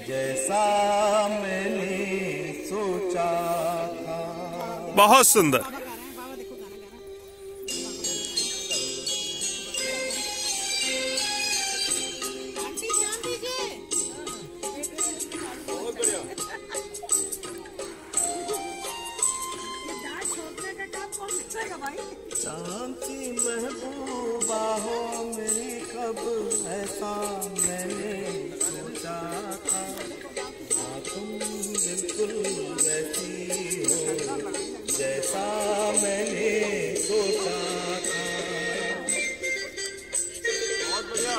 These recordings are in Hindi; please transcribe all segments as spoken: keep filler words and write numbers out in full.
जैसा मैंने सोचा था। बहुत सुंदर। शांति महबूबा हो मेरी कब ऐसा मैंने सोचा था। हाँ तुम बिल्कुल वैसी हो जैसा मैंने सोचा था। बहुत बढ़िया।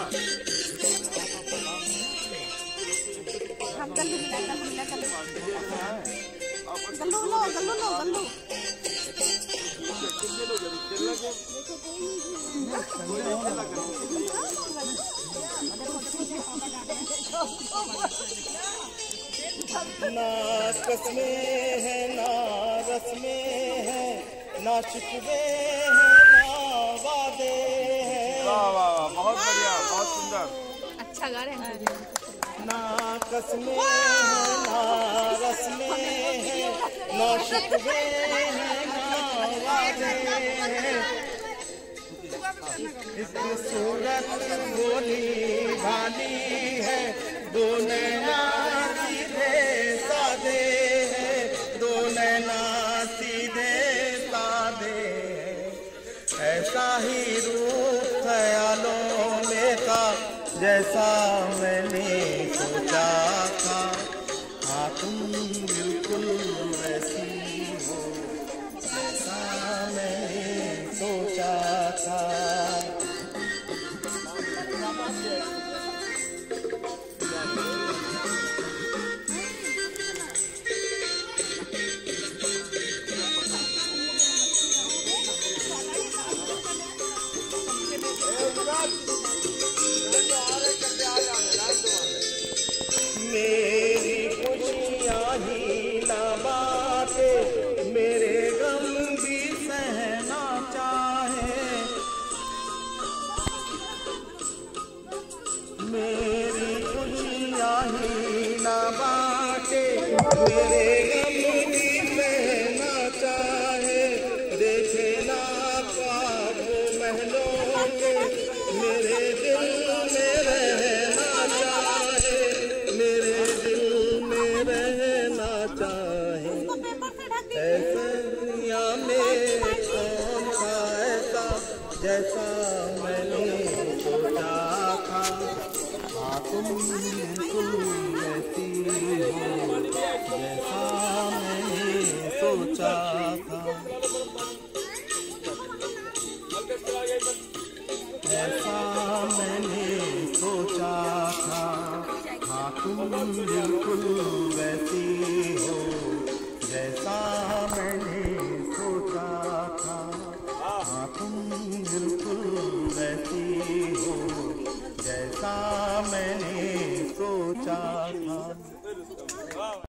गल्लू मिला गल्लू मिला गल्लू गल्लू लो गल्लू लो गल्लू ना कसमें है ना रस्में है ना शिकवे है ना वादे हैं। वाह वाह वाह बहुत बढ़िया बहुत सुंदर। अच्छा गा रहे हैं। ना कसमें है ना रस्में है ना शिकवे है ना वादे हैं। इस सूरत बोली भाली है दो नैना सीधे सादे हैं। दो नैना सीधे सादे हैं। ऐसा ही रूप ख्यालों में था जैसा मैंने सोचा था। हाँ तुम बिल्कुल वैसी हो जैसा मैंने सोचा था। मेरी खुशियाँ ही ना बाते मेरे गम भी सहना चाहे। मेरी खुशियाँ ही ना बाटे मेरे गम भी सहना चाहे। देखे ना ख्वाब महलों के मेरे दिल में रहना चाहे। मेरे दिल में रहना चाहे। ऐसे दुनिया में कौन सा ऐसा जैसा मैंने सोचा था। हाँ तुम बिल्कुल वैसी हो जैसा मैंने सोचा था। ऐसा मैंने सोचा था। हाँ तुम बिल्कुल वैसी हो जैसा मैंने सोचा था। हाँ तुम बिल्कुल वैसी हो जैसा मैंने सोचा